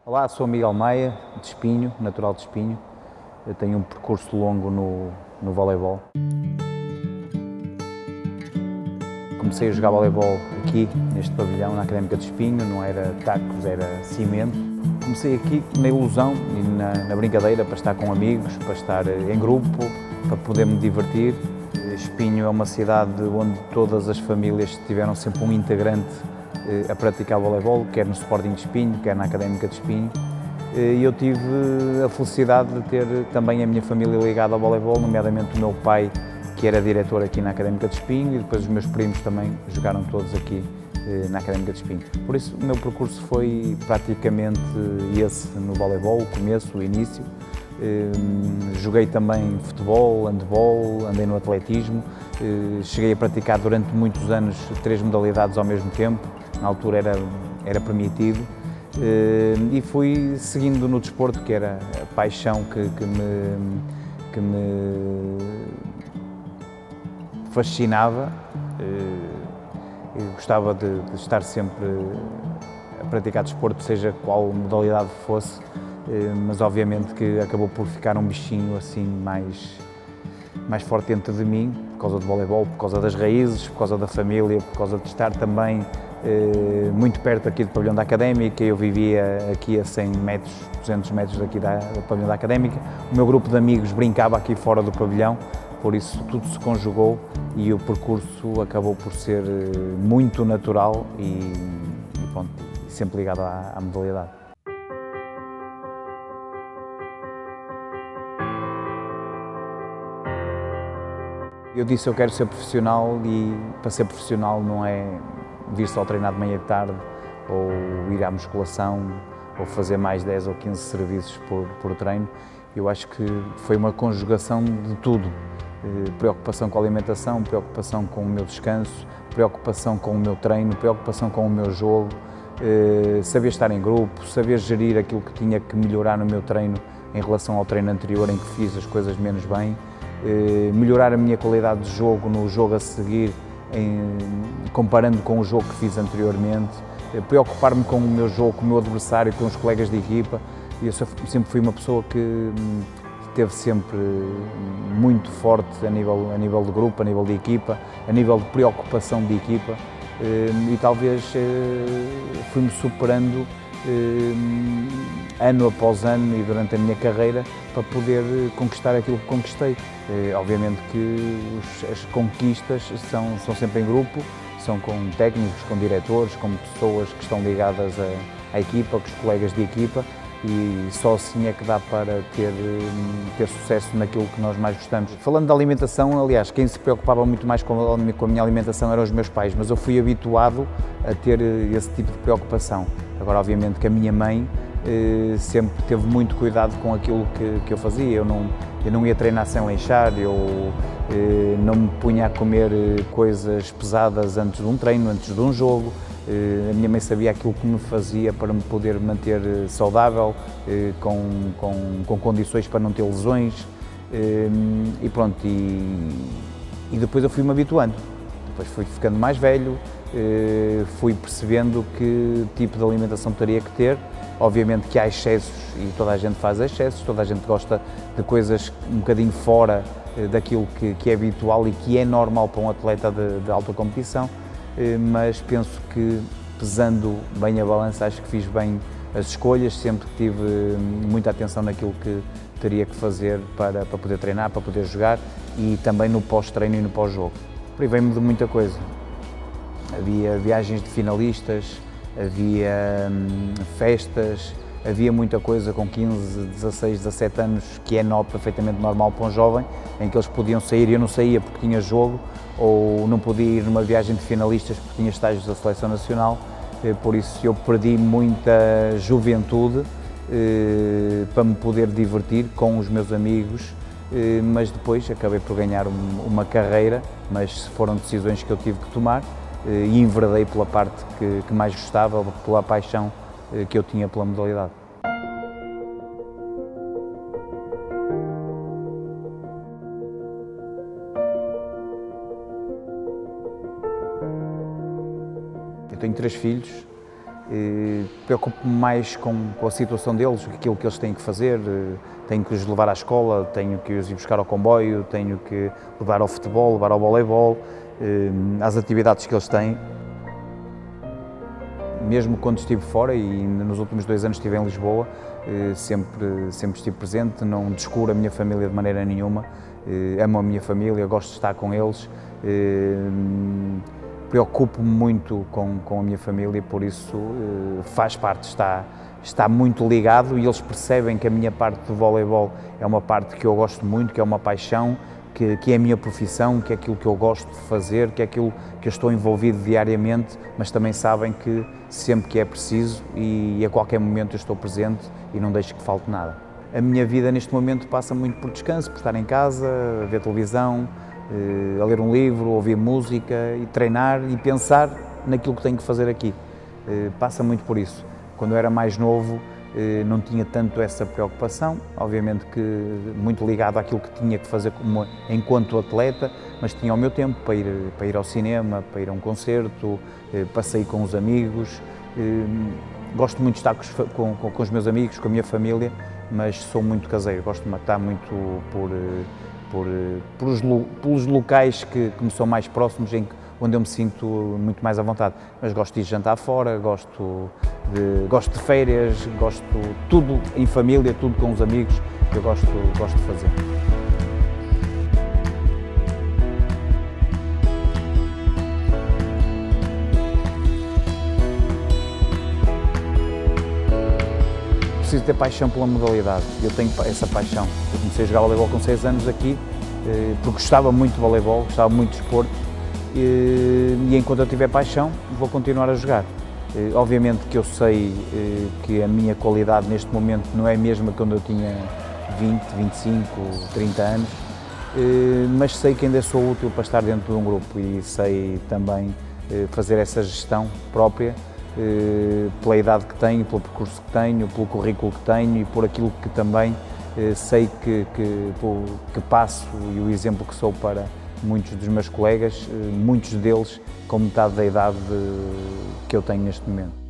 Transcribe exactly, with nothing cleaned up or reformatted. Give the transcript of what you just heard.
Olá, sou Miguel Maia, de Espinho, natural de Espinho. Eu tenho um percurso longo no, no voleibol. Comecei a jogar voleibol aqui, neste pavilhão, na Académica de Espinho, não era tacos, era cimento. Comecei aqui na ilusão e na, na brincadeira, para estar com amigos, para estar em grupo, para poder me divertir. Espinho é uma cidade onde todas as famílias tiveram sempre um integrante a praticar voleibol, quer no Sporting de Espinho, quer na Académica de Espinho. E eu tive a felicidade de ter também a minha família ligada ao voleibol, nomeadamente o meu pai, que era diretor aqui na Académica de Espinho, e depois os meus primos também jogaram todos aqui na Académica de Espinho. Por isso o meu percurso foi praticamente esse no voleibol, o começo, o início. Joguei também futebol, handball, andei no atletismo, cheguei a praticar durante muitos anos três modalidades ao mesmo tempo, na altura era, era permitido, e fui seguindo no desporto, que era a paixão que, que, me, que me fascinava. Eu gostava de, de estar sempre a praticar desporto, seja qual modalidade fosse, mas obviamente que acabou por ficar um bichinho assim mais, mais forte dentro de mim, por causa do voleibol, por causa das raízes, por causa da família, por causa de estar também eh, muito perto aqui do pavilhão da Académica. Eu vivia aqui a cem metros, duzentos metros daqui da, do pavilhão da Académica. O meu grupo de amigos brincava aqui fora do pavilhão, por isso tudo se conjugou e o percurso acabou por ser muito natural e, e pronto, sempre ligado à, à modalidade. Eu disse eu quero ser profissional e para ser profissional não é vir só treinar de manhã e de tarde ou ir à musculação ou fazer mais dez ou quinze serviços por, por treino. Eu acho que foi uma conjugação de tudo. Preocupação com a alimentação, preocupação com o meu descanso, preocupação com o meu treino, preocupação com o meu jogo, saber estar em grupo, saber gerir aquilo que tinha que melhorar no meu treino em relação ao treino anterior em que fiz as coisas menos bem, melhorar a minha qualidade de jogo no jogo a seguir, em, comparando com o jogo que fiz anteriormente, preocupar-me com o meu jogo, com o meu adversário, com os colegas de equipa. Eu sempre fui uma pessoa que esteve sempre muito forte a nível, a nível de grupo, a nível de equipa, a nível de preocupação de equipa, e talvez fui-me superando ano após ano e durante a minha carreira para poder conquistar aquilo que conquistei. Obviamente que as conquistas são, são sempre em grupo, são com técnicos, com diretores, com pessoas que estão ligadas à, à equipa, com os colegas de equipa, e só assim é que dá para ter, ter sucesso naquilo que nós mais gostamos. Falando da alimentação, aliás, quem se preocupava muito mais com a, com a minha alimentação eram os meus pais, mas eu fui habituado a ter esse tipo de preocupação. Agora, obviamente que a minha mãe eh, sempre teve muito cuidado com aquilo que, que eu fazia. Eu não, eu não ia treinar sem lanchar, eu eh, não me punha a comer coisas pesadas antes de um treino, antes de um jogo. A minha mãe sabia aquilo que me fazia para me poder manter saudável, com, com, com condições para não ter lesões, e pronto, e, e depois eu fui-me habituando. Depois fui ficando mais velho, fui percebendo que tipo de alimentação teria que ter. Obviamente que há excessos e toda a gente faz excessos, toda a gente gosta de coisas um bocadinho fora daquilo que, que é habitual e que é normal para um atleta de, de alta competição. Mas penso que, pesando bem a balança, acho que fiz bem as escolhas, sempre tive muita atenção naquilo que teria que fazer para, para poder treinar, para poder jogar e também no pós-treino e no pós-jogo. Privei-me de muita coisa. Havia viagens de finalistas, havia hum, festas, havia muita coisa com quinze, dezasseis, dezassete anos que é no, perfeitamente normal para um jovem, em que eles podiam sair e eu não saía porque tinha jogo, ou não podia ir numa viagem de finalistas porque tinha estágios da Seleção Nacional, por isso eu perdi muita juventude eh, para me poder divertir com os meus amigos, eh, mas depois acabei por ganhar um, uma carreira, mas foram decisões que eu tive que tomar eh, e enveredei pela parte que, que mais gostava, pela paixão eh, que eu tinha pela modalidade. Eu tenho três filhos, Preocupo-me mais com, com a situação deles, aquilo que eles têm que fazer. Tenho que os levar à escola, tenho que os ir buscar ao comboio, tenho que levar ao futebol, levar ao voleibol, às atividades que eles têm. Mesmo quando estive fora, e nos últimos dois anos estive em Lisboa, sempre, sempre estive presente, não descuro a minha família de maneira nenhuma, amo a minha família, gosto de estar com eles, preocupo-me muito com, com a minha família, por isso faz parte, está, está muito ligado, e eles percebem que a minha parte do voleibol é uma parte que eu gosto muito, que é uma paixão, Que, que é a minha profissão, que é aquilo que eu gosto de fazer, que é aquilo que eu estou envolvido diariamente, mas também sabem que sempre que é preciso e a qualquer momento eu estou presente e não deixo que falte nada. A minha vida neste momento passa muito por descanso, por estar em casa, a ver televisão, a ler um livro, ouvir música e treinar e pensar naquilo que tenho que fazer aqui. Passa muito por isso. Quando eu era mais novo, não tinha tanto essa preocupação, obviamente que muito ligado àquilo que tinha que fazer como, enquanto atleta, mas tinha o meu tempo para ir, para ir ao cinema, para ir a um concerto, para sair com os amigos. Gosto muito de estar com, com, com os meus amigos, com a minha família, mas sou muito caseiro, gosto de estar muito por, por, por os, pelos locais que, que me são mais próximos, em, onde eu me sinto muito mais à vontade. Mas gosto de ir jantar fora, gosto de, gosto de férias, gosto de tudo em família, tudo com os amigos, que eu gosto, gosto de fazer. Preciso ter paixão pela modalidade, eu tenho essa paixão. Eu comecei a jogar voleibol com seis anos aqui, porque gostava muito de voleibol, gostava muito de desporto, e enquanto eu tiver paixão, vou continuar a jogar. Obviamente que eu sei que a minha qualidade neste momento não é a mesma que quando eu tinha vinte, vinte e cinco, trinta anos, mas sei que ainda sou útil para estar dentro de um grupo e sei também fazer essa gestão própria, pela idade que tenho, pelo percurso que tenho, pelo currículo que tenho e por aquilo que também sei que, que, que passo e o exemplo que sou para muitos dos meus colegas, muitos deles com metade da idade que eu tenho neste momento.